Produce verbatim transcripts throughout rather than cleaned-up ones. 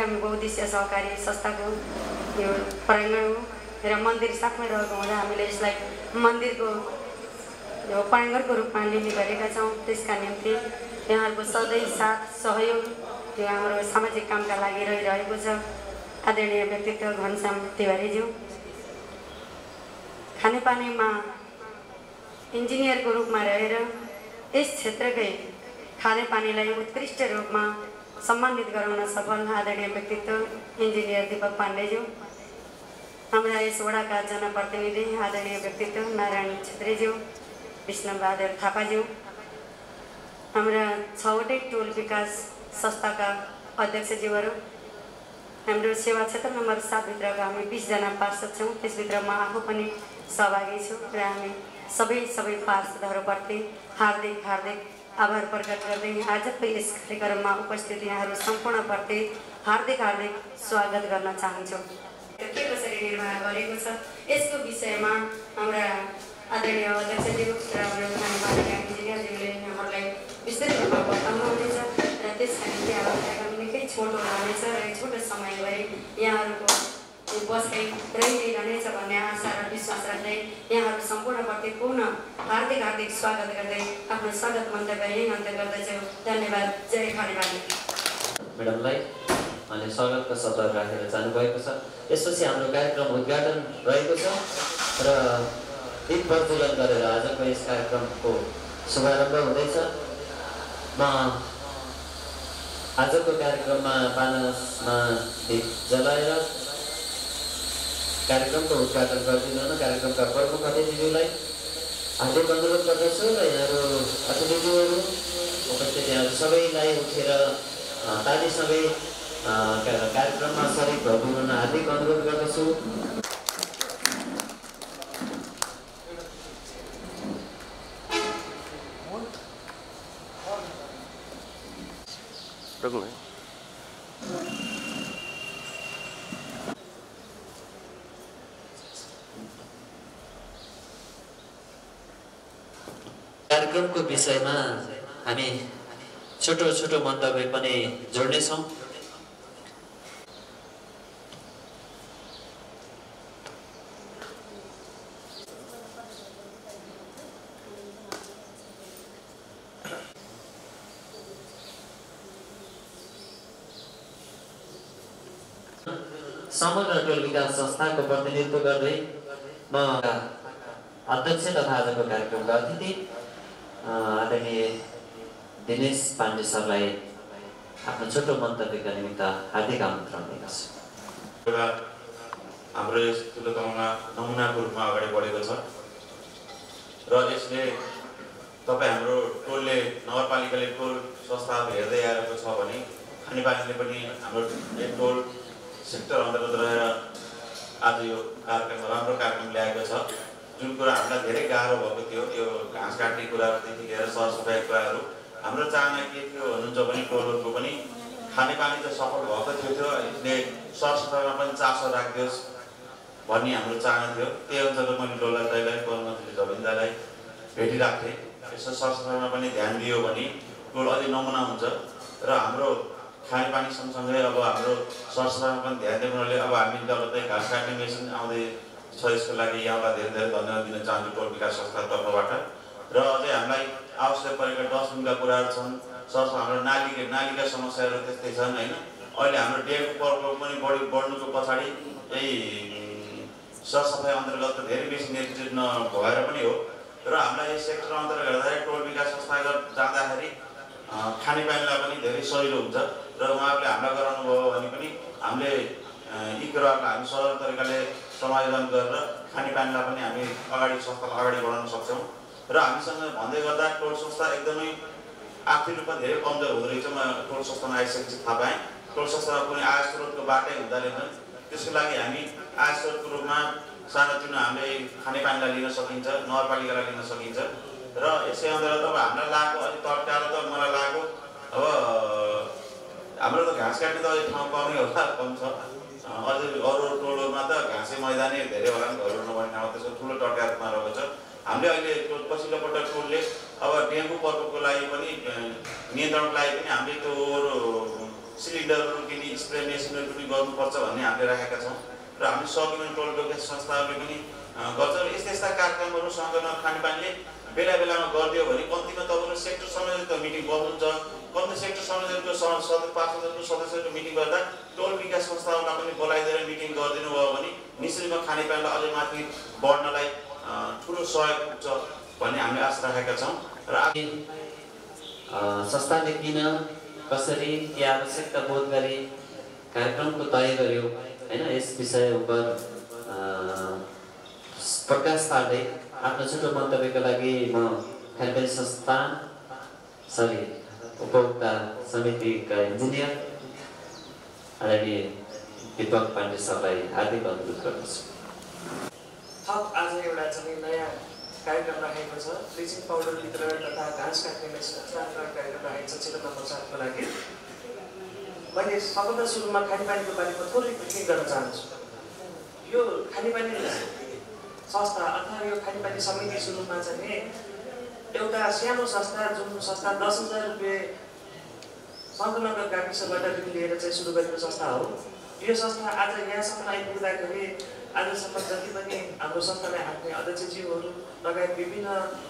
हामी बहुद्देश्य सहकारी संस्थाको यो प्राङ्गण हो र मन्दिर साथमै रहेको हुँदा हामीले यसलाई मन्दिरको यो प्राङ्गणको रूपमा लिने गरेका छौँ। त्यसका निम्ति यहाँहरूको सधैँ साथ सहयोग त्यो हाम्रो सामाजिक कामका लागि रहिरहेको छ। आदरणीय व्यक्तित्व घनश्याम तिवारीज्यू खानेपानीमा इन्जिनियरको रूपमा रहेर यस क्षेत्रकै खानेपानीलाई उत्कृष्ट रूपमा सम्मानित गराउन सफल आदरणीय व्यक्तित्व इन्जिनियर दीपक पाण्डेज्यू, हाम्रा यस वडाका जनप्रतिनिधि आदरणीय व्यक्तित्व नारायण छेत्रीज्यू, विष्णुबहादुर थापाज्यू, हाम्रा छवटै टोल विकास संस्थाका अध्यक्षज्यूहरू, हाम्रो सेवा क्षेत्र नम्बर सातभित्रका हामी बिसजना पार्षद छौँ। त्यसभित्र म आफू पनि सहभागी छु र हामी सबै सबै पार्षदहरूप्रति हार्दिक हार्दिक आभार प्रकट गर्दै आजको यस कार्यक्रममा उपस्थित यहाँहरू सम्पूर्णप्रति हार्दिक हार्दिक स्वागत गर्न चाहन्छु। के कसरी निर्वाह गरेको छ यसको विषयमा हाम्रा आदरणीय अध्यक्षज्यू र हाम्रो खानेपानीका इन्जिनियरज्यूले यहाँहरूलाई विस्तृत रूपमा बताउनुहुनेछ र त्यसका निम्ति अब कार्यक्रम निकै छोटो रहनेछ र छोटो समय गरी यहाँहरूको बसाइ रहिरहनेछ भन्ने आशा र विश्वास राख्दै यहाँहरू सम्पूर्णप्रति पुनः हार्दिक हार्दिक स्वागत गर्दै आफ्नो स्वागत मन्तव्य यही अन्त्य गर्दछु। धन्यवाद। जय खानेपानी। म्याडमलाई अनि स्वागतका शब्दहरू राखेर जानुभएको छ। यसपछि हाम्रो कार्यक्रम उद्घाटन रहेको छ र दीप प्रज्वलन गरेर आजको यस कार्यक्रमको शुभारम्भ हुँदैछ। म आजको कार्यक्रममा पानसमा दीप जलाएर कार्यक्रमको उद्घाटन गरिदिनु हुन कार्यक्रमका प्रमुख अतिथिज्यूलाई हार्दिक अनुरोध गर्दछु र यहाँहरू अतिथिज्यूहरू उपस्थित यहाँहरू सबैलाई उठेर तालीसँगै कार्यक्रममा सरिक भइदिनु हुन हार्दिक अनुरोध गर्दछु। कार्यक्रमको विषयमा हामी छोटो छोटो मन्तव्य पनि जोड्नेछौँ। समग्र टोल विकास संस्थाको प्रतिनिधित्व गर्दै म अध्यक्ष तथा आजको कार्यक्रमका अतिथि आदरणीय दिनेश पाण्डे सरलाई आफ्नो छोटो मन्तव्यका निमित्त हार्दिक आमन्त्रण दिनुहोस्। हाम्रो यस ठुलो नमुना नमुनाको रूपमा अगाडि बढेको छ र यसले तपाईँ हाम्रो टोलले नगरपालिकाले टोल संस्थाहरू हेर्दै आएको छ भने खानेपानीले पनि हाम्रो एक टोल सेक्टर अन्तर्गत रहेर आज यो कार्यक्रम राम्रो कार्यक्रम ल्याएको छ। जुन कुरा हामीलाई धेरै गाह्रो भएको थियो यो घाँस काट्ने कुराहरूदेखि लिएर सरसफाइ कुराहरू हाम्रो चाहना के थियो भन्नुहुन्छ भने टोलहरूको पनि खानेपानी त सफल भएको थियो यसले सरसफाइमा पनि चासो राखिदियोस् भन्ने हाम्रो चाहना थियो। त्यही अनुसार मैले डोला दाइलाई कर्मचारी जमिनदारलाई भेटिराख्थेँ। यसो सरसफाइमा पनि ध्यान दियो भने टोल अझै नमुना हुन्छ र हाम्रो खानेपानी सँगसँगै अब हाम्रो सरसफाइमा पनि ध्यान दिनुले अब हामी जब घाँस काट्ने मेसिन आउँदै छ यसको लागि यहाँलाई धेरै धेरै धन्यवाद दिन चाहन्छु टोल विकास संस्थाको तर्फबाट। र अझै हामीलाई आवश्यक परेका डस्टबिनका कुराहरू छन्, सर हाम्रो नालीका नालीका समस्याहरू त्यस्तै छन् होइन। अहिले हाम्रो डेङ्गु प्रकोप पनि बढी बढ्नुको पछाडि यही सरसफाइ अन्तर्गत धेरै बेसी नेतृत्व नभएर पनि हो र हामीलाई यस सेक्टर अन्तर्गत हेर्दाखेरि टोल विकास संस्थागत जाँदाखेरि खानेपानीलाई पनि धेरै सजिलो हुन्छ र उहाँहरूले हामीलाई गराउनु भयो भने पनि हामीले यी कुराहरूलाई हामी सरल तरिकाले समायोजन गरेर खानेपानीलाई पनि हामी अगाडि संस्थालाई अगाडि बढाउन सक्छौँ। र हामीसँग भन्दै गर्दा टोल संस्था एकदमै आर्थिक रूपमा धेरै कमजोर हुँदो रहेछ। म टोल संस्थामा आइसकेपछि थाहा पाएँ टोल संस्थामा कुनै आय स्रोतको बाटै हुँदा रहेछन्। त्यसको लागि हामी आय स्रोतको रूपमा सानोतिनो हामीले खानेपानीलाई लिन सकिन्छ, नगरपालिकालाई लिन सकिन्छ र यसै अन्तर्गत अब हामीलाई लागेको अलिक तर्काएर त मलाई लागेको अब हाम्रो त घाँस काट्ने त अलिक ठाउँ कमै होला, कम छ। अझै अरू टोलहरूमा त घाँसे मैदानै धेरै होला नि, घरहरू नभने ठाउँमा त्यसको ठुलो टर्का रूपमा रहेको छ। हामीले अहिले पछिल्लो पटक टोलले अब डेङ्गु प्रकोपको लागि पनि नियन्त्रणको लागि पनि हामीले त्यो सिलिन्डरहरू किनी स्प्रे मेसिनहरू पनि गर्नुपर्छ भन्ने हामीले राखेका छौँ र हामी सक्यौँ भने टोल टोल संस्थाहरूले पनि गर्छ र यस्ता यस्ता कार्यक्रमहरू सँगै खानेपानीले बेला बेलामा गरिदियो भने कम्तीमा तपाईँको सेक्टर संयोजकको मिटिङ बस्नुहुन्छ कम्ती सेक्टर संयोजकको सदस्य पार्षदहरूको सदस्यहरूको मिटिङ गर्दा टोल विकास संस्थाहरूलाई पनि बोलाइदिएर मिटिङ गरिदिनु भयो भने निश्चितमा खानेपानीलाई अझै माथि बढ्नलाई ठुलो सहयोग पुग्छ भन्ने हामीले आशा राखेका छौँ र संस्थाले किन कसरी के आवश्यकता बोध गरी कार्यक्रमको तय गर्यो हैन यस विषय उप प्रकाश पार्दै आफ्नो छोटो मन्तव्यको लागि म खानेपानी संस्था सरी उपभोक्ता समितिका इन्जिनियर आदरणीय दीपक पाण्डे सरलाई हार्दिक अनुरोध गर्दछु। थप आज एउटा चाहिँ नयाँ कार्यक्रम राखेको छ ब्लिचिङ पाउडर वितरण तथा घाँस काट्ने मेसिन कार्यक्रम राखेको छ क्षेत्र नम्बर सातको लागि। मैले सबभन्दा सुरुमा खानेपानीको बारेमा थोरै टिप्पणी गर्न चाहन्छु। यो खानेपानी संस्था अथवा यो खानेपानी समिति सुरुमा चाहिँ एउटा सानो संस्था जुन संस्था दस हजार रुपियाँ सन्तनगर गाविसबाट ऋण लिएर चाहिँ सुरु गरेको संस्था हो। यो संस्था आज यहाँसम्म आइपुग्दाखेरि आजसम्म जति पनि हाम्रो संस्थालाई हाक्ने अध्यक्षज्यूहरू लगायत विभिन्न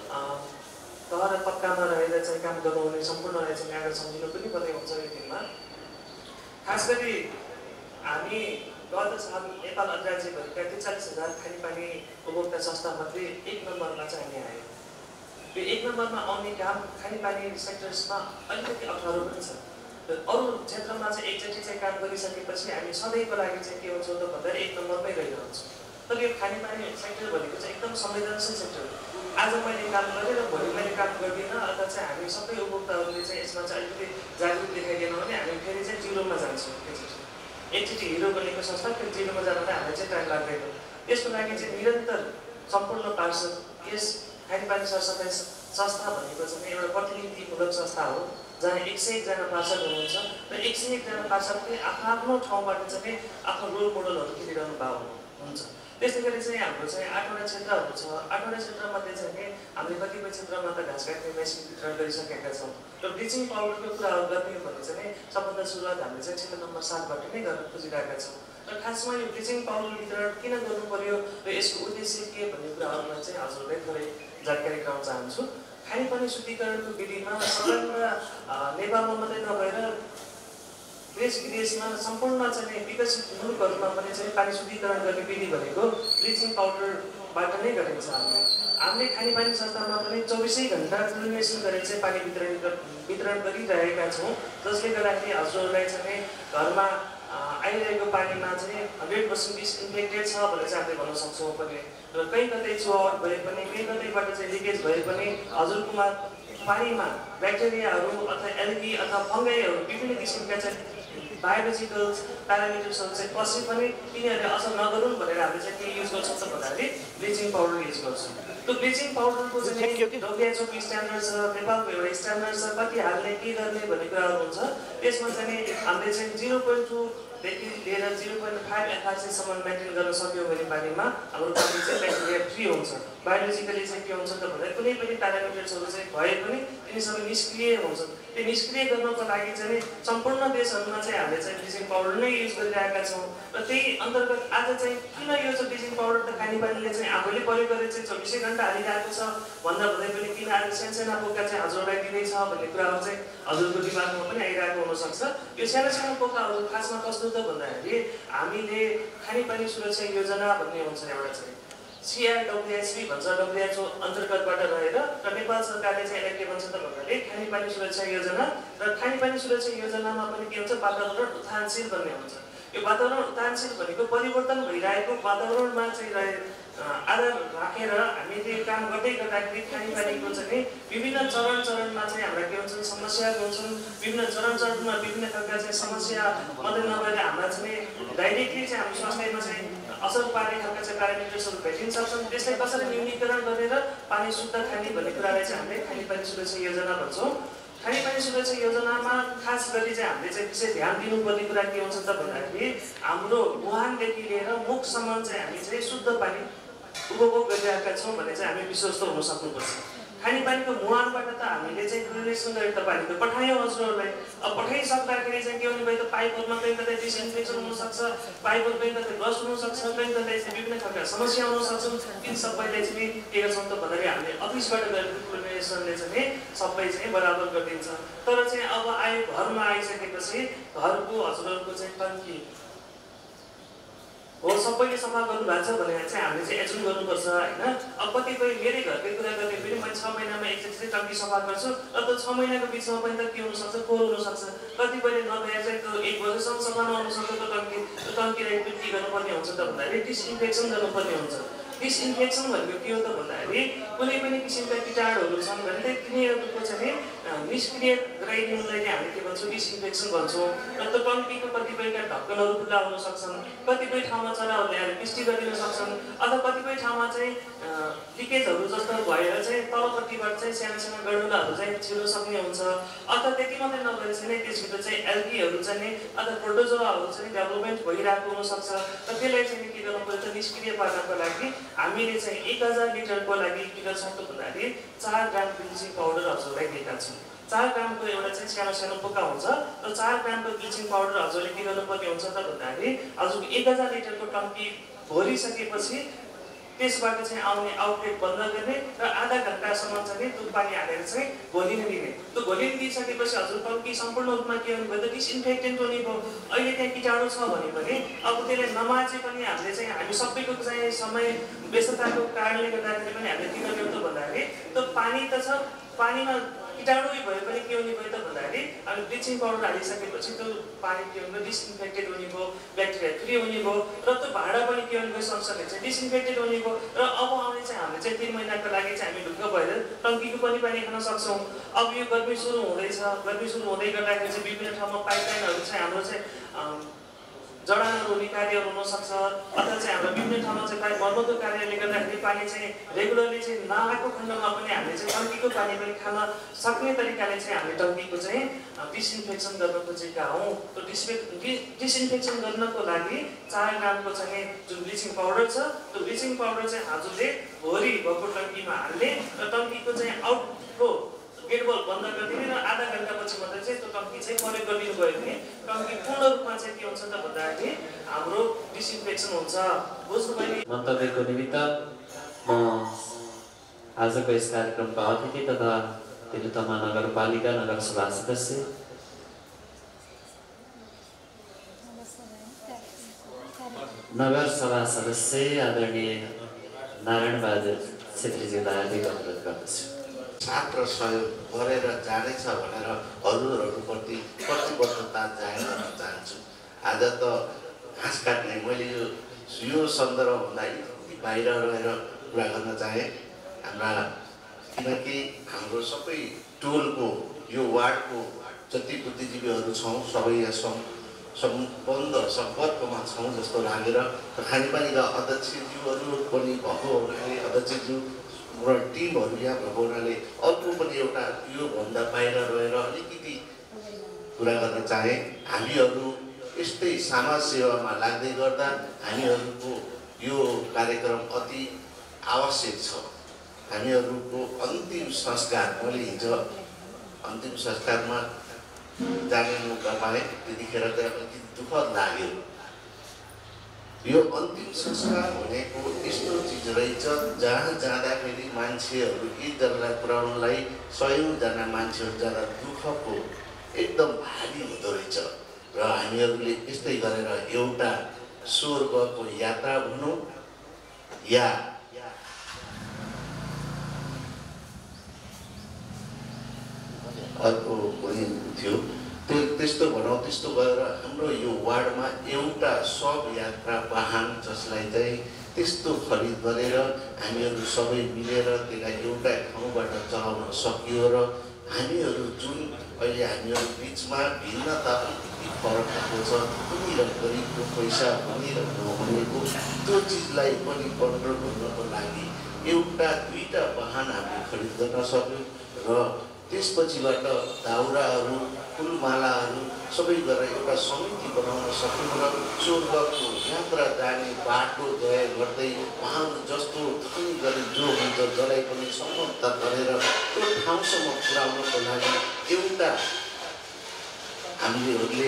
तह र तबकामा रहेर चाहिँ काम गर्नुहुने सम्पूर्णलाई चाहिँ यहाँबाट सम्झिनु पनि पर्ने हुन्छ यो दिनमा। खास गरी हामी गत साल नेपाल अधिराज्यभरिका त्रिचालिस हजार खानेपानी उपभोक्ता संस्थामध्ये एक नम्बरमा चाहिँ हामी आयौँ। यो एक नम्बरमा आउने काम खानेपानी सेक्टर्समा अलिकति अप्ठ्यारो पनि छ। अरू क्षेत्रमा चाहिँ एकचोटि चाहिँ काम गरिसकेपछि हामी सधैँको लागि चाहिँ के हुन्छ त भन्दा एक नम्बरमै रहिरहन्छ। तर यो खानेपानी सेक्टर भनेको चाहिँ एकदम संवेदनशील सेक्टर हो। आज मैले काम गरेँ र भोलि मैले काम गर्दिनँ अथवा चाहिँ हामी सबै उपभोक्ताहरूले चाहिँ यसमा चाहिँ अलिकति जागरुक देखाइदिएनौँ भने हामी फेरि चाहिँ जिरोमा जान्छौँ। एकचोटि हिरो बनेको संस्था फेरि जिरोमा जाँदा हामीलाई चाहिँ टाइम लाग्दैन। यसको लागि चाहिँ निरन्तर सम्पूर्ण पार्षद यस खानेपानी सरसफाइ संस्था भनेको चाहिँ एउटा प्रतिनिधिमूलक संस्था हो जहाँ एक सय एकजना पार्षद हुनुहुन्छ र एक सय एकजना पार्षदले आफ्नो आफ्नो ठाउँबाट चाहिँ आफ्नो रोल मोडलहरू खेलिरहनु भएको हुन्छ। त्यस्तै गरी चाहिँ हाम्रो चाहिँ आठवटा क्षेत्रहरू छ। आठवटा क्षेत्रमध्ये चाहिँ हामीले कतिपय क्षेत्रमा त घाँस काट्ने मेसिन वितरण गरिसकेका छौँ र ब्लिचिङ पाउडरको कुराहरू गर्ने भने चाहिँ सबभन्दा सुरुवात हामीले चाहिँ क्षेत्र नम्बर सातबाट नै गर्न खोजिरहेका छौँ। र खासमा यो ब्लिचिङ पाउडर वितरण किन गर्नु पर्यो र यसको उद्देश्य के भन्ने कुराहरूमा चाहिँ हजुरलाई थोरै जानकारी गराउन चाहन्छु। खानेपानी शुद्धिकरणको विधिमा सबैभन्दा नेपालमा मात्रै नभएर देश विदेशमा सम्पूर्ण चाहिँ विकसित मुलुकहरूमा पनि चाहिँ पानी शुद्धिकरण गर्ने विधि भनेको ब्लिचिङ पाउडरबाट नै गरिन्छ। हामीले हामीले खानेपानी संस्थामा पनि चौबिसै घन्टा क्लोरिनेसन गरेर चाहिँ पानी वितरण वितरण गरिरहेका छौँ जसले गर्दाखेरि हजुरहरूलाई चाहिँ घरमा आइरहेको पानीमा चाहिँ हन्ड्रेड पर्सेन्ट डिसइन्फेक्टेड छ भनेर चाहिँ हामीले भन्न सक्छौँ पनि। र कहीँ कतै चुहावट भए पनि कहीँ कतैबाट चाहिँ लिकेज भए पनि हजुरकोमा पानीमा ब्याक्टेरियाहरू अथवा एल्गी अथवा फङ्गाईहरू विभिन्न किसिमका चाहिँ बायोलोजिकल प्यारामिटर्सहरू चाहिँ कसै पनि तिनीहरूले असर नगरून् भनेर हामीले चाहिँ के युज गर्छौँ त भन्दाखेरि ब्लिचिङ पाउडर युज गर्छौँ। त्यो ब्लिचिङ पाउडरको चाहिँ डब्ल्युएचओको स्ट्यान्डर्ड छ, नेपालको एउटा स्ट्यान्डर्ड छ, कति हाल्ने के गर्ने भन्ने कुराहरू हुन्छ। त्यसमा चाहिँ हामीले चाहिँ जिरो पोइन्ट टूदेखि लिएर जिरो पोइन्ट फाइभ एफआरसीसम्म मेन्टेन गर्न सक्यौँ भने पानीमा हाम्रो पानी चाहिँ ब्याक्टेरिया फ्री हुन्छ। बायोलोजिकली चाहिँ के हुन्छ त भन्दा कुनै पनि प्यारामिटर्सहरू चाहिँ भए पनि तिनी सबै निष्क्रिय हुन्छन्। त्यो निष्क्रिय गर्नको लागि चाहिँ सम्पूर्ण देशहरूमा चाहिँ हामीले चाहिँ ब्लिचिङ पाउडर नै युज गरिरहेका छौँ। र त्यही अन्तर्गत आज चाहिँ किन यो चाहिँ ब्लिचिङ पाउडर त खानेपानीले चाहिँ आफूले प्रयोग गरेर चाहिँ चौबिसै घन्टा हालिरहेको छ भन्दा भन्दै पनि किन आज सानसाना पोका चाहिँ हजुरलाई दिँदैछ भन्ने कुराहरू चाहिँ हजुरको दिमागमा पनि आइरहेको हुनसक्छ। यो सानो सानो पोकाहरू खासमा कस्तो त भन्दाखेरि हामीले खानेपानी सुरक्षा योजना भन्ने हुन्छ एउटा चाहिँ सिआरडब्ल्युएचपी भन्छ डब्ल्युएचओ अन्तर्गतबाट रहेर र नेपाल सरकारले चाहिँ यसलाई के भन्छ त भन्दाखेरि खानेपानी सुरक्षा योजना र खानेपानी सुरक्षा योजनामा पनि के हुन्छ वातावरण उत्थानशील भन्ने हुन्छ। यो वातावरण उत्थानशील भनेको परिवर्तन भइरहेको वातावरणमा चाहिँ रहे आधार राखेर हामीले काम गर्दै गर्दाखेरि खानेपानीको चाहिँ विभिन्न चरण चरणमा चाहिँ हाम्रा के हुन्छन् समस्याहरू हुन्छन्। विभिन्न चरण चरणमा विभिन्न खालका चाहिँ समस्या मात्रै नभएर हाम्रा चाहिँ डाइरेक्टली चाहिँ हाम्रो स्वास्थ्यमा चाहिँ असर पार्ने खालका चाहिँ प्यारामिटर्सहरू भेटिन सक्छन्। त्यसलाई कसरी न्यूनीकरण गरेर पानी शुद्ध खाने भन्ने कुरालाई चाहिँ हामीले खानेपानी सुरक्षा योजना भन्छौँ। खानेपानी सुरक्षा योजनामा खास गरी चाहिँ हामीले चाहिँ विशेष ध्यान दिनुपर्ने कुरा के हुन्छ त भन्दाखेरि हाम्रो मुहानदेखि लिएर मुखसम्म चाहिँ हामी चाहिँ शुद्ध पानी उपभोग गरिरहेका छौँ भने चाहिँ हामी विश्वस्त हुन सक्नुपर्छ। खानेपानीको मुहानबाट त हामीले चाहिँ ड्रेनेजसँग गरेर त पानी त पठायौँ हजुरहरूलाई। अब पठाइसक्दाखेरि चाहिँ के हुने भयो त पाइपहरूमा कहीँ कतै डिसइन्फेक्सन हुनसक्छ, पाइपहरू कहीँ कतै ब्रस्ट हुनसक्छ, कहीँ कतै चाहिँ विभिन्न खालका समस्या हुन सक्छन्। ती सबैलाई चाहिँ के गर्छौँ त भन्दाखेरि हामीले अफिसबाट गएर कोर्डिनेसनले चाहिँ सबै चाहिँ बराबर गरिदिन्छ। तर चाहिँ अब आयो घरमा आइसकेपछि घरको हजुरहरूको चाहिँ टन्की हो सबैले सफा गर्नुभएको छ भनेर चाहिँ हामीले चाहिँ एजुम गर्नुपर्छ होइन। अब कतिपय मेरै घरकै कुरा गर्ने पनि मैले छ महिनामा एकचोटि चाहिँ टन्की सफा गर्छु र त्यो छ महिनाको बिचमा पनि त के हुनसक्छ फोहोर हुनसक्छ। कतिपयले नभए चाहिँ त्यो एक वर्षसम्म सफा नहुनसक्छ त्यो टन्की त्यो टन्कीलाई पनि के गर्नुपर्ने हुन्छ त भन्दाखेरि डिसइन्फेक्सन गर्नुपर्ने हुन्छ। डिसइन्फेक्सन भनेको के हो त भन्दाखेरि कुनै पनि किसिमका कीटाणुहरू छन् भने चाहिँ तिनीहरूको चाहिँ निष्क्रिय गराइदिनुलाई नै हामीले के भन्छौँ डिसइन्फेक्सन भन्छौँ। र त्यो टन्कीको कतिपयका ढक्कनहरू खुल्ला हुन सक्छन्, कतिपय ठाउँमा चराहरूले आएर पुष्टि गरिदिन सक्छन्, अथवा कतिपय ठाउँमा चाहिँ लिकेजहरू जस्तो भएर चाहिँ तलपट्टिबाट चाहिँ सानो सानो गडौलाहरू चाहिँ छिर्न सक्ने हुन्छ। अथवा त्यति मात्रै नभएर चाहिँ त्यसभित्र चाहिँ एल्गीहरू चाहिँ अथवा प्रोटोजोआहरू चाहिँ डेभलपमेन्ट भइरहेको हुनसक्छ। र त्यसलाई चाहिँ के गर्नु पर्यो त निष्क्रिय पार्नको लागि हामीले चाहिँ एक हजार लिटरको लागि के गर्छौँ त भन्दाखेरि चार ग्राम ब्लिचिङ पाउडर हजुरलाई दिएका छौँ। चार ग्रामको एउटा चाहिँ सानो सानो पोका हुन्छ र चार ग्रामको ब्लिचिङ पाउडर हजुरले के गर्नुपर्ने हुन्छ त भन्दाखेरि हजुरको एक हजार लिटरको टन्की भरिसकेपछि त्यसबाट चाहिँ आउने आउटलेट बन्द गर्ने र आधा घन्टासम्म चाहिँ त्यो पानी हालेर चाहिँ घोलिन दिने। त्यो घोलिन दिइसकेपछि हजुर टन्की सम्पूर्ण रूपमा के हुने भयो त डिसइन्फेक्टेन्ट हुने भयो। अहिले त्यहाँ कीटाणु छ भने पनि अब त्यसलाई नमाचे पनि हामीले चाहिँ हामी सबैको चाहिँ समय व्यस्तताको कारणले गर्दाखेरि पनि हामीले के गर्ने हो त भन्दाखेरि त्यो पानी त छ, पानीमा कीटाणु भए पनि के हुने भयो त भन्दाखेरि हामी ब्लिचिङ पाउडर हालिसकेपछि त्यो पानी के हुने डिसइन्फेक्टेड हुने भयो, ब्याक्टेरिया फ्री हुने भयो र त्यो भाँडा पनि के हुने भयो सँगसँगै चाहिँ डिसइन्फेक्टेड हुने भयो। र अब आउने चाहिँ हामीले चाहिँ तिन महिनाको लागि चाहिँ हामी ढुक्क भएर टन्कीको पनि पानी खान सक्छौँ। अब यो गर्मी सुरु हुँदैछ, गर्मी सुरु हुँदै गर्दाखेरि चाहिँ विभिन्न ठाउँमा पाइपलाइनहरू चाहिँ हाम्रो चाहिँ जडानहरू हुने कार्यहरू हुनसक्छ, अथवा चाहिँ हाम्रो विभिन्न ठाउँमा चाहिँ पाइप मर्मतको कार्यले गर्दाखेरि पानी चाहिँ रेगुलरली चाहिँ नआएको खण्डमा पनि हामीले चाहिँ टन्कीको पानी पनि खान सक्ने तरिकाले चाहिँ हामीले टन्कीको चाहिँ डिसइन्फेक्सन गर्न खोजेका हौँ। त्यो डिसपे डिसइन्फेक्सन गर्नको लागि चार ग्रामको चाहिँ जुन ब्लिचिङ पाउडर छ त्यो ब्लिचिङ पाउडर चाहिँ हजुरले भोलि भएको टन्कीमा हाल्ने र टन्कीको चाहिँ आउटफ्लो गेट बल बन्द गरिदिने र आधा घन्टापछि मात्रै चाहिँ त्यो टन्की चाहिँ प्रयोग गरिदिनु गयो भने टन्की पूर्ण रूपमा चाहिँ के हुन्छ त भन्दाखेरि हाम्रो डिसइन्फेक्सन हुन्छ। बुझ्नुभयो? मन्तव्यको निमित्त म आजको यस कार्यक्रमका अतिथि तथा तिलोत्तमा नगरपालिका नगरसभा सदस्य नगरसभा सदस्य आदरणीय नारायण बहादुर छेत्रीज्यूलाई हार्दिक अनुरोध गर्दछु। छात्र सहयोग गरेर जानेछ भनेर हजुरहरूप्रति प्रतिबद्धता जाहेर गर्न चाहन्छु। आज त घाँस काट्ने मैले यो यो सन्दर्भभन्दा बाहिर रहेर कुरा गर्न चाहेँ हाम्रा, किनकि हाम्रो सबै टोलको यो वार्डको जति बुद्धिजीवीहरू छौँ सबै यहाँ सम्बन्ध सम्पर्कमा छौँ जस्तो लागेर खानेपानीका अध्यक्षज्यूहरू पनि भएको हुनाले अध्यक्षज्यू र टिमहरू यहाँ भएको हुनाले अर्को पनि एउटा योभन्दा बाहिर रहेर अलिकति कुरा गर्न चाहे। हामीहरू यस्तै समाज सेवामा लाग्दै गर्दा हामीहरूको यो कार्यक्रम अति आवश्यक छ। हामीहरूको अन्तिम संस्कार, मैले हिजो अन्तिम संस्कारमा जाने मौका पाएँ, त्यतिखेर चाहिँ अलिकति दुःखद लाग्यो। यो अन्तिम संस्कार भनेको यस्तो चिज रहेछ जहाँ जाँदाखेरि मान्छेहरू एकजनालाई पुर्याउनलाई सयौँजना मान्छेहरू जाँदा दुःखको एकदम भारी हुँदो रहेछ। र हामीहरूले यस्तै गरेर एउटा स्वर्गको यात्रा भनौँ या अर्को पनि थियो त्यो त्यस्तो भनौँ, त्यस्तो गरेर हाम्रो यो वार्डमा एउटा सब यात्रा वाहन जसलाई चाहिँ त्यस्तो खरिद गरेर हामीहरू सबै मिलेर त्यसलाई एउटा ठाउँबाट चलाउन सकियो। र हामीहरू जुन अहिले हामीहरू बिचमा भिन्नता फरक भएको छ, धनी र गरिबको पैसा हुने र नहुनेको त्यो चिजलाई पनि कन्ट्रोल गर्नको लागि एउटा दुईवटा वाहन हामीले खरिद गर्न सक्यौँ। र त्यसपछिबाट दाउराहरू फुलमालाहरू सबै गरेर एउटा समिति बनाउन सक्यौँ र स्वर्गको यात्रा जाने बाटो तय गर्दै उहाँहरू जस्तो धनी गरी जो हुन्छ जसलाई पनि सम्पन्न गरेर त्यो ठाउँसम्म पुर्याउनको लागि एउटा हामीहरूले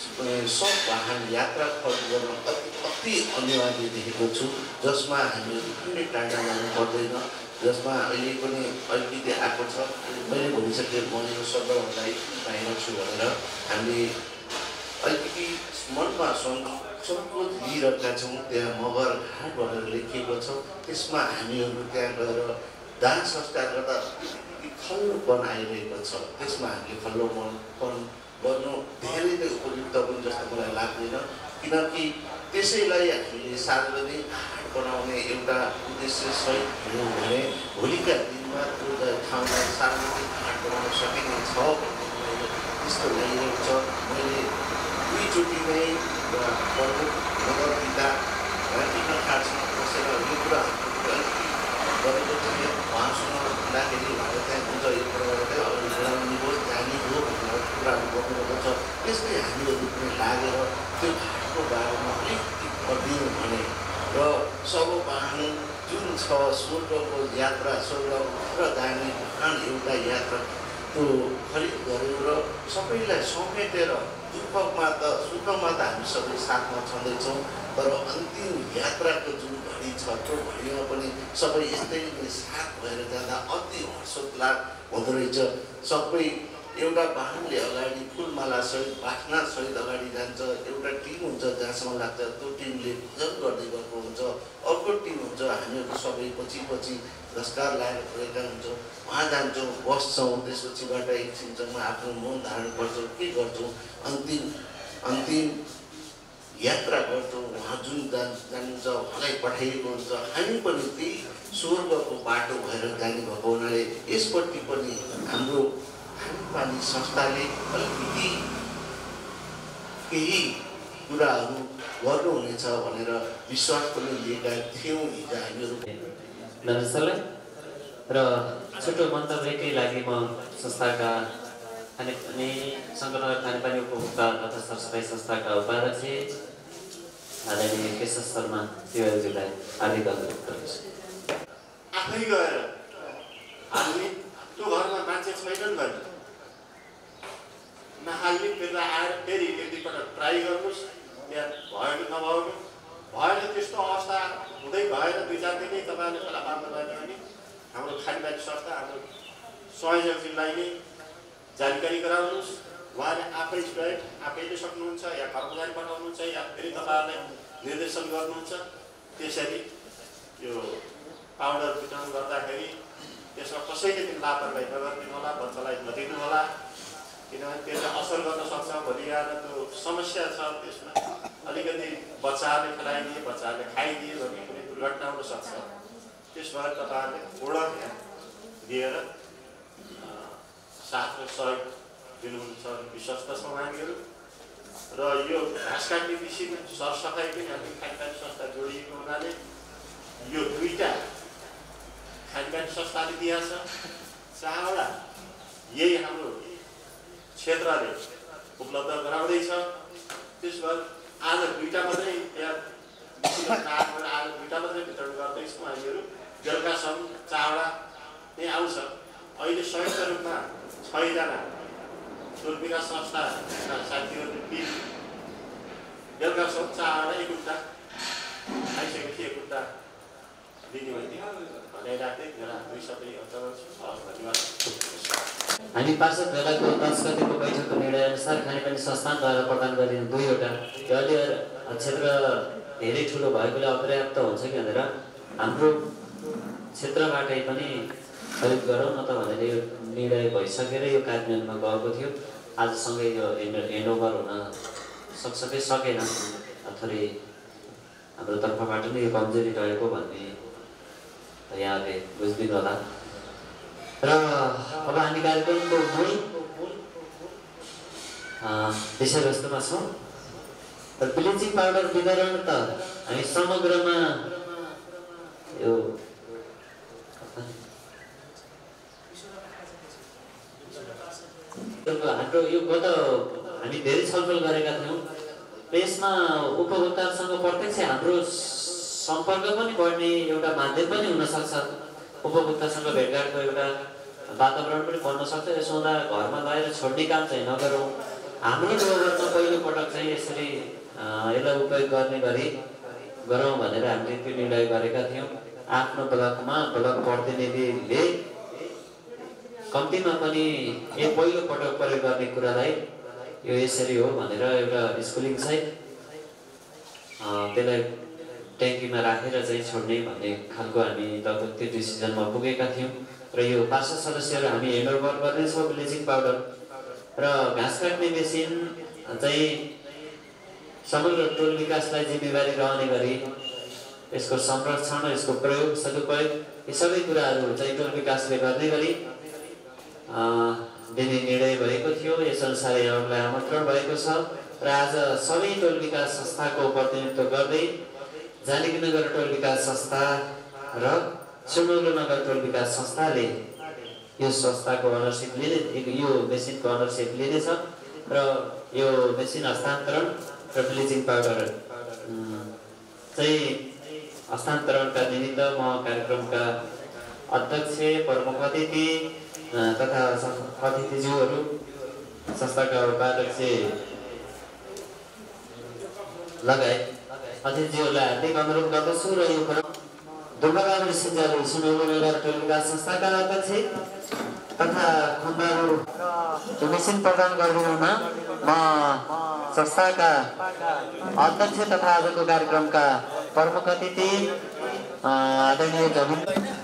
सब वाहन यात्रा खर्च गर्न अति अति अनिवार्य देखेको छु, जसमा हामीहरू कुनै टाढा जानु पर्दैन, जसमा अहिले पनि अलिकति आएको छ। मैले भनिसकेँ म यो शब्दहरूलाई बाहिर छु भनेर हामीले अलिकति मनमा सङ्कोच लिइरहेका छौँ। त्यहाँ मगर घाट भनेर लेखिएको छ, त्यसमा हामीहरू त्यहाँ गएर दाह संस्कार गर्दा खल्लोपन आइरहेको छ। त्यसमा हामीले खल्लोपन गर्नु धेरै नै उपयुक्त पनि जस्तो मलाई लाग्दैन, किनकि त्यसैलाई हामीले सार्वजनिक घाट बनाउने एउटा उद्देश्य सहित हेऱ्यौँ भने भोलिका दिनमा त्यो ठाउँलाई सार्वजनिक घाट बनाउन सकिने छ भन्ने मैले त्यस्तो लागिरहेको छ। मैले दुईचोटि नै प्रमुख नगरपिता घाँटीमा खाटसँग बसेर यो कुराहरू गरेको थिएँ। उहाँसँग भन्दाखेरि उहाँले त्यहाँ बुझ यो कुराबाट चाहिँ अगाडि बढाउने हो जाने हो भनेर कुराहरू गर्नुभएको छ। त्यसले हामीहरू पनि लागेर त्यो घाटको बारेमा अलिकति पढिदियौँ भने र सब वाहन जुन छ स्वर्गको यात्रा स्वर्ग जाने महान एउटा यात्रा त्यो खरिद गऱ्यौँ र सबैलाई समेटेर दुःखमा त सुखमा त हामी सबै साथमा छँदैछौँ, तर अन्तिम यात्राको जुन घडी छ त्यो घडीमा पनि सबै यस्तै नै साथ भएर जाँदा अति हर्षोल्लास हुँदो रहेछ। सबै एउटा वाहनले अगाडि फुलमालासहित बाख्नासहित अगाडि जान्छ, एउटा टिम हुन्छ जहाँसम्म लाग्छ त्यो टिमले भजन गर्दै गएको हुन्छ, अर्को टिम हुन्छ हामीहरू सबै पछि पछि नमस्कार लगाएर गएका हुन्छौँ, वहाँ जान्छौँ बस्छौँ, त्यसपछिबाट एकछिनसम्म आफ्नो मौन धारण गर्छौँ, के गर्छौँ अन्तिम अन्तिम यात्रा गर्छौँ। उहाँ जुन जान जानुहुन्छ उहाँलाई पठाइएको हुन्छ, हामी पनि त्यही स्वर्गको बाटो भएर जाने भएको हुनाले यसपट्टि पनि हाम्रो खानेपानी संस्थाले अलिकति केही कुराहरू गर्नुहुनेछ भनेर विश्वास पनि लिएका थियौँ हिजो हामीहरू। नमस्कारलाई र छोटो मन्तव्यकै लागि म संस्थाका खानेपानी सङ्कलन खानेपानी उपभोक्ता तथा सरसफाइ संस्थाका उपाध्यक्ष आदरणीय केशव शर्मा तिवारीज्यूलाई हार्दिक अनुरोध गर्छु। आफै गएर हामी त्यो घरमा मान्छे छैनन् भने नहाल्ने फेरि आएर फेरि एक दुईपल्ट ट्राई गर्नुहोस्, त्यहाँ भयो कि नभयो कि भएन त्यस्तो अवस्था हुँदै भएन दुई चार दिनै तपाईँहरूले फेला पार्नु भएन भने हाम्रो खानेपानी संस्था हाम्रो संयोजकजीलाई नै जानकारी गराउनुहोस्। उहाँले आफै गए आफैले सक्नुहुन्छ या कर्मचारी पठाउनुहुन्छ या फेरि तपाईँहरूले निर्देशन गर्नुहुन्छ। त्यसरी यो पाउडर वितरण गर्दाखेरि त्यसमा कसैले पनि लापरवाही नगरिदिनु होला, बच्चालाई नदिनु होला, किनभने त्यसले असर गर्न सक्छ। भोलि आएर त्यो समस्या छ, त्यसमा अलिकति बच्चाहरूले खेलाइदिए बच्चाहरूले खाइदिए भने कुनै दुर्घटना हुन सक्छ। त्यस भएर तपाईँहरूले पूर्ण ध्यान दिएर साथ र सहयोग दिनुहुन्छ विश्वस्त छौँ हामीहरू। र यो घाँस काट्ने विषयमा सरसफाइ पनि हामी खानेपानी संस्था जोडिएको हुनाले यो दुईवटा खानेपानी संस्थाले दिएको छ, चारवटा यही हाम्रो क्षेत्रले उपलब्ध गराउँदैछ। त्यस भएर आज दुईवटा मात्रै यहाँ आज दुईवटा मात्रै वितरण गर्दैछौँ हामीहरू। बेलुकासम्म चारवटा नै आउँछ। अहिले संयुक्त रूपमा छजना टोल विकास संस्थाका साथीहरूले टिम बेलुकासम्म चारवटा एक उट्टा आइसकेपछि एक उट्टा दिने भने भनाइराख्दै मेरा दुई सबै धन्यवाद। हामी पार्षद भेलाको दस गतिको बैठकको निर्णय अनुसार खानेपानी संस्थानद्वारा प्रदान गरिने दुईवटा अहिले क्षेत्र धेरै ठुलो भएकोले अपर्याप्त हुन्छ कि भनेर हाम्रो क्षेत्रबाटै पनि खरिद गरौँ न त भनेर यो निर्णय भइसकेर यो कार्यान्वयनमा गएको थियो। आजसँगै यो ह्यान्डओभर हुन सक्छ कि सकेन, थोरै हाम्रो तर्फबाट नै यो कमजोरी रहेको भन्ने यहाँले बुझिदिनु होला। र अब हामी कार्यक्रमको मूल विषयवस्तुमा छौँ। ब्लिचिङ पाउडर वितरण त हामी समग्रमा यो हाम्रो यो गत हामी धेरै छलफल गरेका थियौँ र यसमा उपभोक्तासँग प्रत्यक्ष हाम्रो सम्पर्क पनि बढ्ने एउटा माध्यम पनि हुनसक्छ। उपभोक्तासँग भेटघाटको एउटा वातावरण पनि बन्न सक्छ। यसो हुँदा घरमा लगेर छोड्ने काम चाहिँ नगरौँ। हाम्रो डोगरमा पहिलो पटक चाहिँ यसरी यसलाई उपयोग गर्ने गरी गरौँ भनेर हामीले त्यो निर्णय गरेका थियौँ। आफ्नो ब्लकमा ब्लक प्रतिनिधिले कम्तीमा पनि यो पहिलो पटक प्रयोग गर्ने कुरालाई यो यसरी हो भनेर एउटा स्कुलिङ सहित त्यसलाई ट्याङ्कीमा राखेर चाहिँ छोड्ने भन्ने खालको हामी लगभग त्यो डिसिजनमा पुगेका थियौँ। र यो पार्षद सदस्यहरू हामी ह्यान्डओभर गर्नेछौँ ब्लिचिङ पाउडर र घाँस काट्ने मेसिन चाहिँ समग्र टोल विकासलाई जिम्मेवारी रहने गरी यसको संरक्षण यसको प्रयोग सदुपयोग यी सबै कुराहरू चाहिँ टोल विकासले गर्ने गरी दिने निर्णय भएको थियो। यसअनुसार यहाँहरूलाई आमन्त्रण भएको छ र आज सबै टोल विकास संस्थाको प्रतिनिधित्व गर्दै जानकीनगर टोल विकास संस्था र सुनौलो नगर टोल विकास संस्थाले यो संस्थाको अनरसिप लिने यो मेसिनको अनरसिप लिनेछ र यो मेसिन हस्तान्तरण र ब्लिचिङ पाउडर चाहिँ हस्तान्तरणका निमित्त म कार्यक्रमका अध्यक्ष प्रमुख अतिथि तथा अतिथिज्यूहरू संस्थाका उपाध्यक्ष लगायत अतिथिज्यूहरूलाई हार्दिक अनुरोध गर्दछु र यो दुर्गाबहादुर सिंहले सुनौलो नगर टोल विकास संस्थाका अध्यक्ष तथा खुम्बाहरू मेसिन प्रदान गरिदिनुमा म संस्थाका अध्यक्ष तथा आजको कार्यक्रमका प्रमुख अतिथि आदरणीय जमिन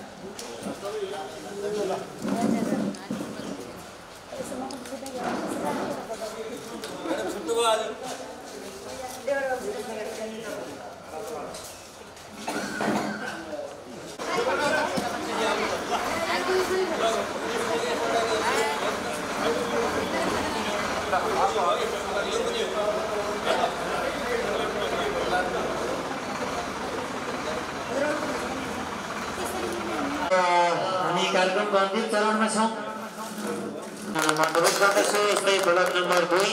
हामी कार्यक्रमको अन्तिम चरणमा छौँ। म अनुरोध गर्दछु यस्तै ब्लक नम्बर दुई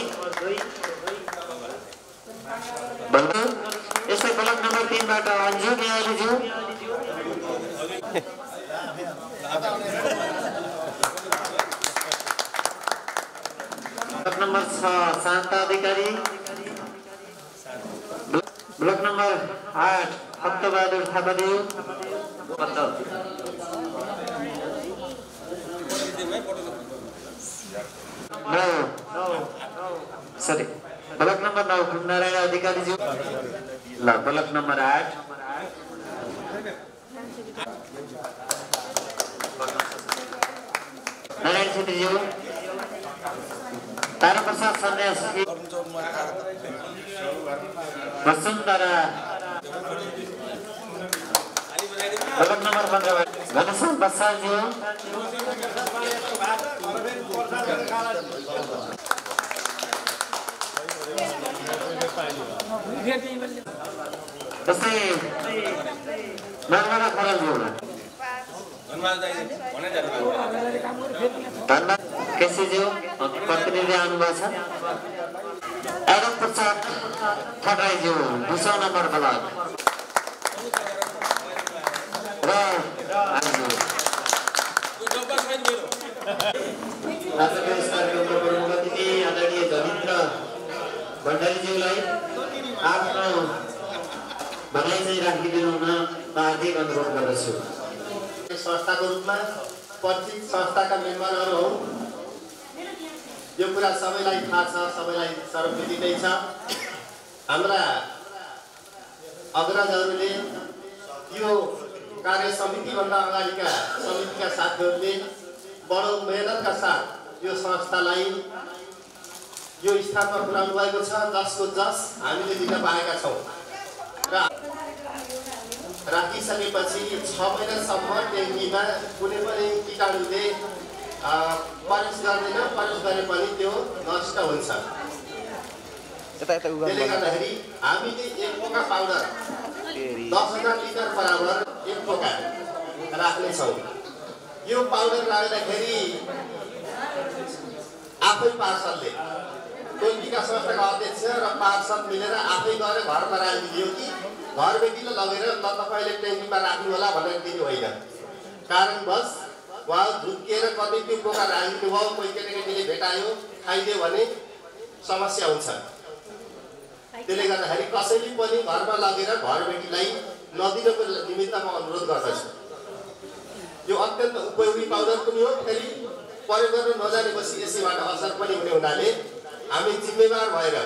यस्तै ब्लक नम्बर तिनबाट अन्जु न्यायाधीज्यू ब्लक नम्बर छ शान्ता अधिकारी ब्लक नम्बर आठ भक्तबहादुर थापादेव नौ सरी ब्लक नम्बर नौ नारायण अधिकारीज्यू ल ब्लक नम्बर आठ नारायण छेत्रीज्यू तारा प्रसाद सन्यासी वसुन्धरा ब्लक नम्बर पन्ध्रबाट घनश्याम बसालज्यू जस्तै नर्मदा खरालज्यू धन्यवाद केसीज्यू प्रतिनिधि आउनुभएको छ। एडम प्रसाद ठटाईज्यू दुसौँ नम्बर ब्लक र आजको यस कार्यक्रमको प्रमुख अतिथि आदरणीय धर्मेन्द्र भण्डारीज्यूलाई आफ्नो भनाइ चाहिँ राखिदिनु हुन हार्दिक अनुरोध गर्दछु। संस्थाको रूपमा पच्चीस संस्थाका मेम्बरहरू हौ, यो कुरा सबैलाई थाहा छ, सबैलाई सर्वविदितै छ। हाम्रा अग्रजहरूले यो कार्य समितिभन्दा अगाडिका समितिका साथीहरूले बडो मेहनतका साथ यो संस्थालाई यो स्थानमा पुर्याउनु भएको छ, जसको जस हामीले दिन पाएका छौँ। र राखिसकेपछि छ महिनासम्म ट्याङ्कीमा कुनै पनि कीटाणुले प्रवेश गर्दैन, प्रवेश गरे पनि त्यो नष्ट हुन्छ। त्यसले गर्दाखेरि हामीले एक पोका पाउडर दस हजार लिटर बराबर एक पोका राख्नेछौँ। यो पाउडर राख्दाखेरि आफै पार्षदले टोल विकास संस्थाका अध्यक्ष र पार्षद मिलेर आफै गएर घरमा राखिदियो कि घर बेटीलाई लगेर ल तपाईँले ट्याङ्कीमा राख्नु होला भनेर दिनु होइन। कारणवश उहाँ झुक्किएर कतै त्यो पोका राखिदिनु भयो, कोही केटाकेटीले भेटायो खाइदियो भने समस्या हुन्छ। त्यसले गर्दाखेरि कसैले पनि घरमा लगेर घर बेटीलाई नदिनको निमित्त म अनुरोध गर्दछु। यो अत्यन्त उपयोगी पाउडर पनि हो, फेरि प्रयोग गर्न नजानेपछि यसैबाट असर पनि हुने हुनाले हामी जिम्मेवार भएर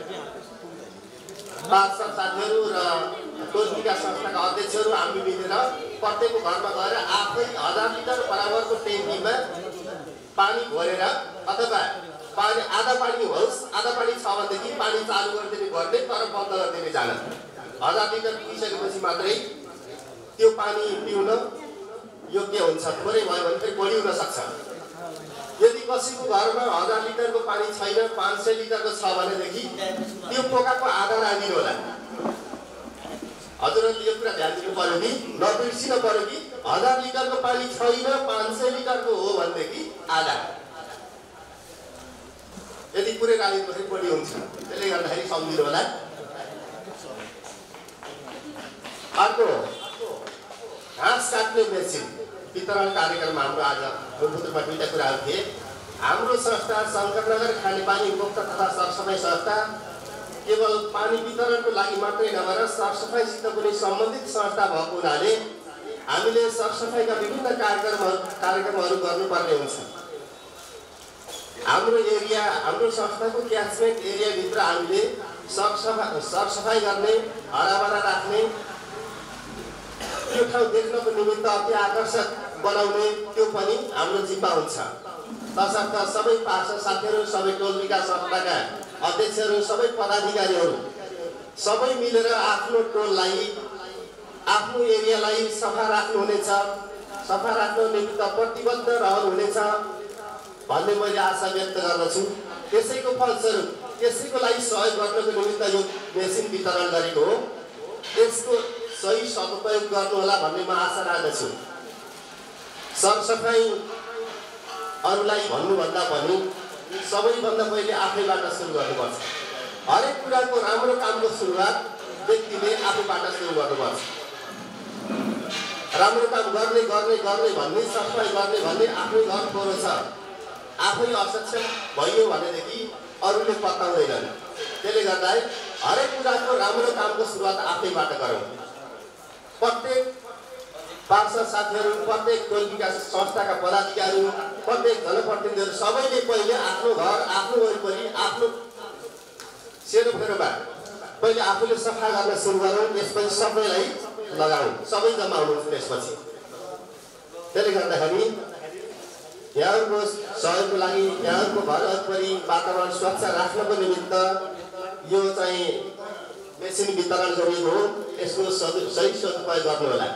पार्षद साथीहरू र टोल विकास संस्थाका अध्यक्षहरू हामी मिलेर प्रत्येकको घरमा गएर आफै हजार लिटर बराबरको ट्याङ्कीमा पानी भरेर अथवा पानी आधा पानी होस्, आधा पानी छ भनेदेखि पानी चालु गरिदिने गर्ने तर बन्द गरिदिने जान। हजार लिटर पिइसकेपछि मात्रै त्यो पानी पिउन योग्य हुन्छ। थोरै भयो भने फेरि बढी हुन सक्छ। यदि कसैको घरमा हजार लिटरको पानी छैन, पाँच सय लिटरको छ भनेदेखि त्यो पोकाको आधा राखिदिनु होला। हजुरहरूले यो कुरा ध्यान दिनु पर्यो कि नबिर्सिनु पर्यो कि हजार लिटरको पानी छैन, पाँच सय लिटरको हो भनेदेखि आधा, यदि पुरै राखिदिनु बढी हुन्छ। त्यसले गर्दाखेरि सम्झिनु होला। अर्को घाँस काट्ने मेसिन वितरण कार्यक्रममा हाम्रो आज मूलभूत रूपमा दुईवटा कुराहरू थिए। हाम्रो संस्था शङ्करनगर खानेपानी उपभोक्ता तथा सरसफाइ संस्था केवल पानी वितरणको लागि मात्रै नभएर सरसफाइसित पनि सम्बन्धित संस्था भएको हुनाले हामीले सरसफाइका विभिन्न कार्यक्रमहरू कार्यक्रमहरू गर्नुपर्ने हुन्छ। हाम्रो एरिया, हाम्रो संस्थाको क्याचमेन्ट एरियाभित्र हामीले सरसफाइ सरसफाइ गर्ने, हराभरा राख्ने, त्यो ठाउँ देख्नको निमित्त अति आकर्षक बनाउने त्यो पनि हाम्रो जिम्मा हुन्छ। तसर्थ सबै पार्षद साथीहरू, सबै टोल विकास संस्थाका अध्यक्षहरू, सबै पदाधिकारीहरू सबै मिलेर आफ्नो टोललाई, आफ्नो एरियालाई सफा राख्नुहुनेछ, सफा राख्नु निमित्त प्रतिबद्ध रहनुहुनेछ भन्ने मैले आशा व्यक्त गर्दछु। त्यसैको फलस्वरूप त्यसैको लागि सहयोग गर्नको निमित्त यो मेसिन वितरण गरेको हो। त्यसको सही सदुपयोग गर्नुहोला भन्ने म आशा राख्दछु। सरसफाइ अरूलाई भन्नुभन्दा पनि सबैभन्दा पहिले आफैबाट सुरु गर्नुपर्छ। हरेक कुराको राम्रो कामको सुरुवात व्यक्तिले आफैबाट सुरु गर्नुपर्छ। राम्रो काम गर्ने गर्ने गर्ने भन्ने, सफाइ गर्ने भन्ने आफ्नै घर पोरो छ, आफै असक्षम भयो भनेदेखि अरूले पत्ताउँदैनन्। त्यसले गर्दा हरेक कुराको राम्रो कामको सुरुवात आफैबाट गरौँ। प्रत्येक पार्षद साथीहरू, प्रत्येक टोल विकास संस्थाका पदाधिकारीहरू, प्रत्येक जनप्रतिनिधिहरू सबैले पहिले आफ्नो घर, आफ्नो वरिपरि, आफ्नो सेरोफेरोमा पहिले आफूले सफा गर्न सुरु गरौँ। त्यसपछि सबैलाई लगाउँ, सबै जम्मा हुनुहुन्छ त्यसपछि। त्यसले गर्दाखेरि यहाँहरूको सहयोगको लागि, यहाँहरूको घर वरिपरि वातावरण स्वच्छ राख्नको निमित्त यो चाहिँ मेसिन वितरण गरिएको हो। यसको सदु सही सदुपयोग गर्नुहोला।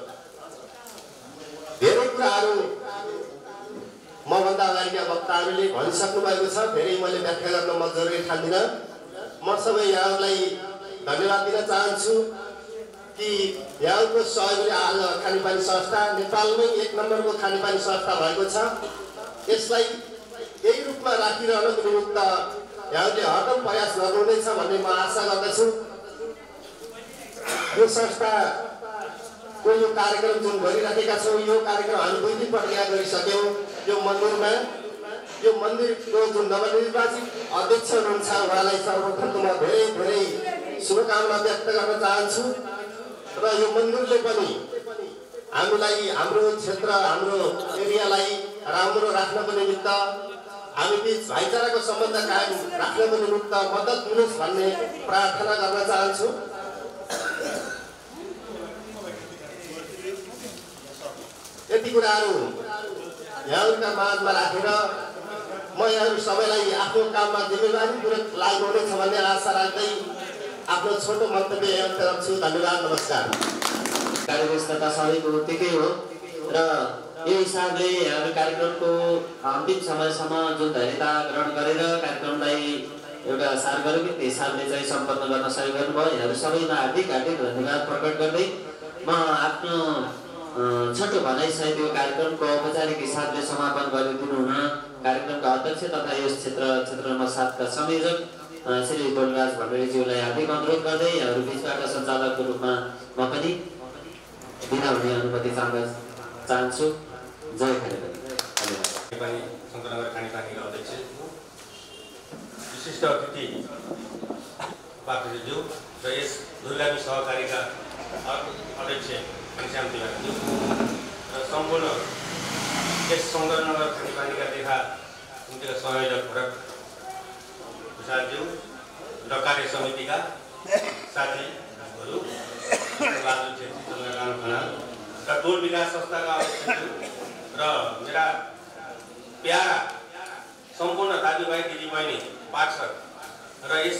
धेरै कुराहरू मभन्दा अगाडिका वक्ताहरूले भनिसक्नु भएको छ। धेरै मैले व्याख्या गर्न म जरुरी ठान्दिनँ। म सबै यहाँहरूलाई धन्यवाद दिन चाहन्छु कि यहाँको सहयोगले आज खानेपानी संस्था नेपालमै एक नम्बरको खानेपानी संस्था भएको छ। यसलाई यही रूपमा राखिरहनको निमित्त यहाँले हरदम प्रयास गर्नुहुनेछ भन्ने म आशा गर्दछु। यो संस्थाको यो कार्यक्रम जुन गरिराखेका छौँ, यो कार्यक्रम हामी दुई दिन प्रक्रिया गरिसक्यौँ। यो मन्दिरमा, यो मन्दिरको जुन नवनिर्वाचित अध्यक्ष हुनुहुन्छ उहाँलाई सर्वप्रथम म धेरै धेरै शुभकामना व्यक्त गर्न चाहन्छु। र यो मन्दिरले पनि हामीलाई, हाम्रो क्षेत्र, हाम्रो एरियालाई राम्रो राख्नको निमित्त, हामी बिच भाइचाराको सम्बन्ध कायम राख्नको निमित्त मद्दत दिनुहोस् भन्ने प्रार्थना गर्न चाहन्छु। यति कुराहरू यहाँहरूका माझमा राखेर म यहाँहरू सबैलाई आफ्नो काममा जिम्मेवारीपूर्वक लाग्नुहुनेछ भन्ने आशा राख्दै आफ्नो छोटो मन्तव्य अन्त राख्छु। धन्यवाद, नमस्कार। कार्यव्यस्तता सबैको उत्तिकै हो र यो हिसाबले हाम्रो कार्यक्रमको अन्तिम समयसम्म जुन धैर्यता ग्रहण गरेर कार्यक्रमलाई एउटा सार गऱ्यो त्यो हिसाबले चाहिँ सम्पन्न गर्न सहयोग गर्नुभयो। यहाँहरू सबैमा हार्दिक हार्दिक धन्यवाद प्रकट गर्दै म आफ्नो छोटो भनाइसहित यो कार्यक्रमको औपचारिक हिसाबले समापन गरिदिनु हुन कार्यक्रमका अध्यक्ष तथा यस क्षेत्र क्षेत्र नम्बर सातका संयोजक श्री बलराज भण्डारीज्यूलाई हार्दिक अनुरोध गर्दै यहाँहरू बिचबाट सञ्चालकको रूपमा म पनि बिदा हुने अनुमति चाहन्छु। जय खानेपानी। खानेपानी सन्तनगर खानेपानीका अध्यक्ष विशिष्ट अतिथि पात्रज्यू र यस दुर्गामी सहकारीका अध्यक्ष घनश्याम तिवारीज्यू र सम्पूर्ण यस सन्तनगर खानेपानीका लेखा समितिका संयोजक भरत प्रसादज्यू र कार्य समितिका साथीहरू बहादुर छेत्री, चन्द्रकान्त खनाल र टोल विकास संस्थाका अध्यक्षज्यू र मेरा प्यारा सम्पूर्ण दाजुभाइ दिदीबहिनी पार्षद र यस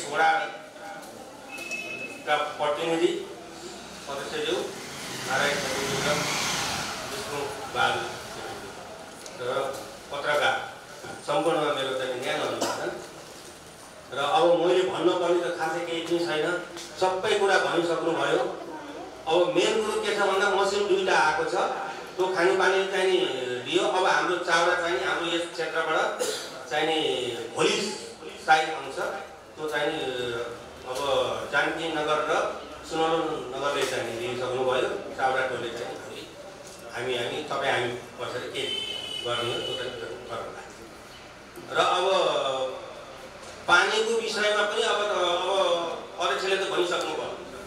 वडाका प्रतिनिधि सदस्यज्यू नारायण छेत्रीज्यू र विष्णु बहादुर र पत्रकार सम्पूर्णमा मेरो चाहिँ न्यानो अभिवादन। र अब मैले भन्नुपर्ने त खासै केही पनि छैन, सबै कुरा भनिसक्नुभयो। अब मेन कुरो के छ भन्दा मसिन दुईवटा आएको छ, त्यो खानेपानी चाहिँ नि दियो। अब हाम्रो चाउरा चाहिँ नि हाम्रो यस क्षेत्रबाट चाहिँ नि भोलि साइड आउँछ, त्यो चाहिँ नि अब जानकी नगर र सुनौलो नगरले चाहिँ नि दिइसक्नुभयो। चाउरा टोलले चाहिँ भोलि हामी हामी तपाईँ हामी बसेर के गर्ने हो त्यो चाहिँ गरौँला। र अब पानीको विषयमा पनि अब अब अध्यक्षले त भनिसक्नुभयो,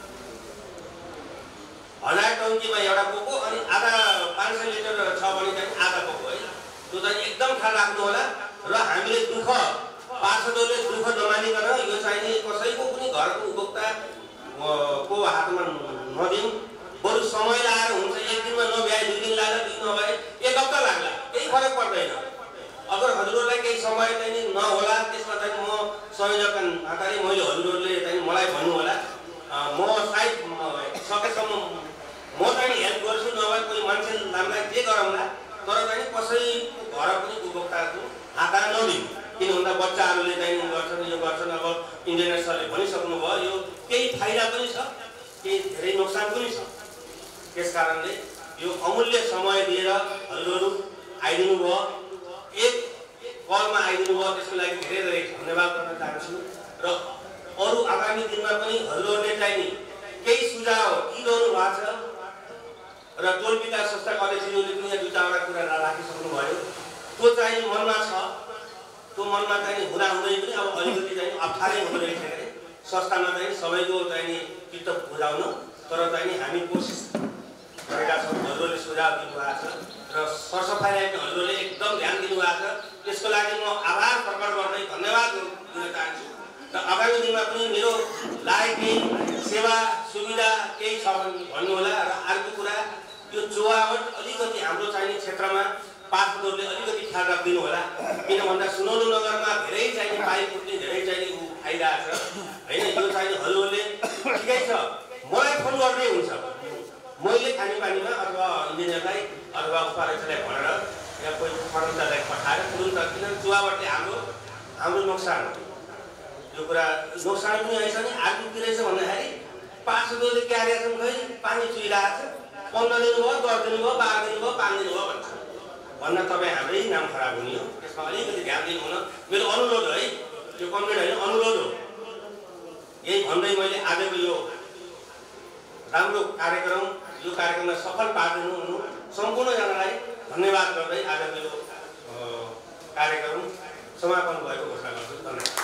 हजार टङ्कीमा एउटा पोको अनि आधा पाँच सय लिटर छ भने चाहिँ आधा पोको है, त्यो चाहिँ एकदम ख्याल राख्नु होला। र हामीले दुःख पार्षदहरूले दुःख नमानिकन यो चाहिँ नि कसैको पनि घरको उपभोक्ता को हातमा नदिउँ, बरु समय लाएर हुन्छ। एक दिनमा नभ्याए दुई दिन लाग्ला, दुई नभए एक हप्ता लाग्ला, केही फरक पर्दैन। अगर हजुरहरूलाई केही समय चाहिँ नि नहोला, त्यसमा चाहिँ म संयोजक नाताले मैले हजुरहरूले चाहिँ मलाई भन्नु होला, म सायद सकेसम्म म चाहिँ हेल्प गर्छु, नभए कोही मान्छे नामलाई के गरौँला। तर चाहिँ कसैको घर पनि उपभोक्ताको हात नदिउँ, किन भन्दा बच्चाहरूले चाहिँ गर्छन् यो गर्छन्। अब इन्जिनियर सरले भनिसक्नुभयो, यो केही फाइदा पनि छ, केही धेरै नोक्सान पनि छ। त्यस कारणले यो अमूल्य समय दिएर हजुरहरू आइदिनु भयो, एक कलमा आइदिनु भयो, त्यसको लागि धेरै धेरै धन्यवाद गर्न चाहन्छु। र अरू आगामी दिनमा पनि हजुरहरूले चाहिँ नि केही सुझाव दिइरहनु भएको छ र टोल विकास संस्थाका अध्यक्षज्यूले पनि यहाँ दुई चारवटा कुरा राखिसक्नु भयो, त्यो चाहिँ मनमा छ। त्यो मनमा चाहिँ हुँदा हुँदै पनि अब अलिकति चाहिँ अप्ठ्यारै हुँदो रहेछ के अरे संस्थामा चाहिँ सबैको चाहिँ नि चित्त बुझाउन। तर चाहिँ नि हामी कोसिस गरेका छौँ, हजुरहरूले सुझाव दिनुभएको छ र सरसफाइलाई पनि हजुरहरूले एकदम ध्यान दिनुभएको छ। त्यसको लागि म आभार प्रकट गर्दै धन्यवाद दिन चाहन्छु। र आगामी दिनमा पनि मेरो लागि केही सेवा सुविधा केही छ भने भन्नुहोला। र अर्को कुरा यो चुहावट अलिकति हाम्रो चाहिने क्षेत्रमा पार्षदहरूले अलिकति ख्याल राखिदिनु होला, किन भन्दा सुनौलो नगरमा धेरै चाहिने पाइप फुट्ने धेरै चाहिने आइरहेको छ होइन। यो चाहिने हजुरहरूले ठिकै छ, मलाई फोन गर्दै हुन्छ, मैले खानेपानीमा अथवा इन्जिनियरलाई अथवा उपाध्यक्षलाई भनेर या कोही कर्मचारीलाई पठाएर तुरुन्त, किनभने चुहावटले हाम्रो हाम्रो नोक्सान हो। यो कुरा नोक्सान पनि रहेछ नि आगो के रहेछ भन्दाखेरि पार्षदहरूले क्यारिया छन्, खै पानी चुहिरहेको छ, पन्ध्र दिन भयो, दस दिन भयो, बाह्र दिन भयो, पाँच दिन भयो भन्छ भन्न तपाईँ हाम्रै नाम खराब हुने हो। त्यसमा अलिकति ध्यान दिनु हुन मेरो अनुरोध है, यो कम्प्लेन होइन अनुरोध हो। यही भन्दै मैले आजको यो राम्रो कार्यक्रम यो कार्यक्रमलाई सफल पारिदिनु हुनु सम्पूर्णजनालाई धन्यवाद गर्दै आजको यो कार्यक्रम समापन भएको घोषणा गर्छु। धन्यवाद।